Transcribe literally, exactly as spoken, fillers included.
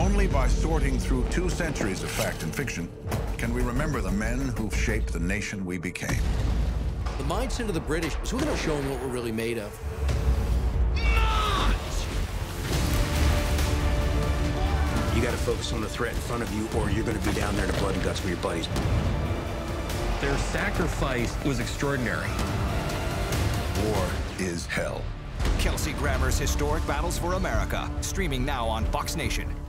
Only by sorting through two centuries of fact and fiction can we remember the men who've shaped the nation we became. The mindset of the British is we're going to show them what we're really made of. You got to focus on the threat in front of you, or you're going to be down there in the blood and guts with your buddies. Their sacrifice was extraordinary. War is hell. Kelsey Grammer's Historic Battles for America, streaming now on Fox Nation.